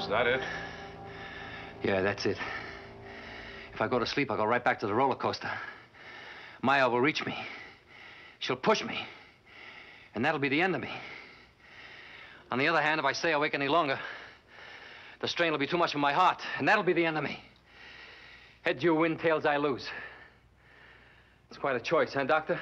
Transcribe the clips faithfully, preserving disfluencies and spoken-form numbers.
that it? Yeah, that's it. If I go to sleep, I'll go right back to the roller coaster. Maya will reach me. She'll push me. And that'll be the end of me. On the other hand, if I stay awake any longer, the strain will be too much for my heart, and that'll be the end of me. Heads you win, tails I lose. It's quite a choice, huh, Doctor?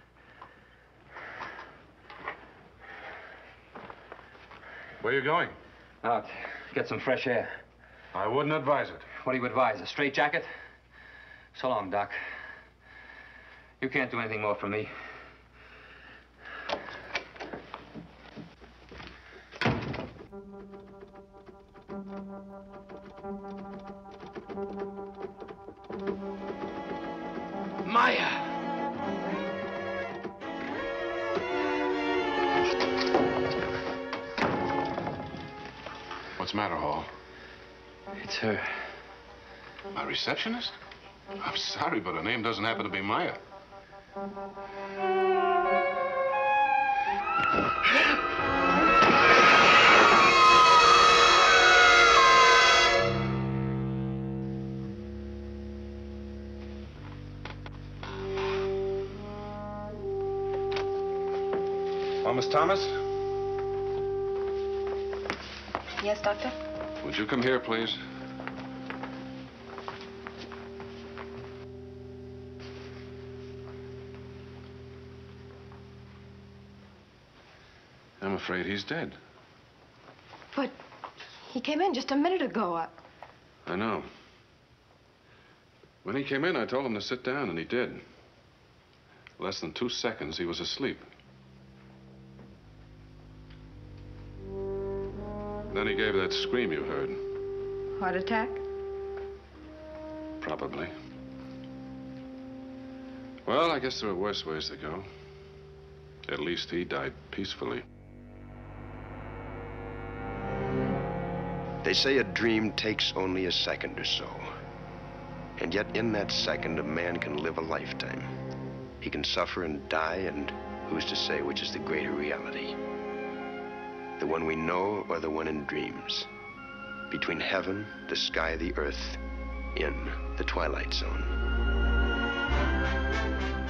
Where are you going? Out. Get some fresh air. I wouldn't advise it. What do you advise? A straitjacket? So long, Doc. You can't do anything more for me. Maya! What's the matter, Hall? It's her. My receptionist? I'm sorry, but her name doesn't happen to be Maya. Oh, Miss Thomas? Yes, Doctor? Would you come here, please? I'm afraid he's dead. But he came in just a minute ago. I... I know. When he came in, I told him to sit down, and he did. Less than two seconds, he was asleep. Then he gave that scream you heard. Heart attack? Probably. Well, I guess there are worse ways to go. At least he died peacefully. They say a dream takes only a second or so. And yet in that second, a man can live a lifetime. He can suffer and die, and who's to say which is the greater reality? The one we know or the one in dreams? Between heaven, the sky, the earth, in the Twilight Zone.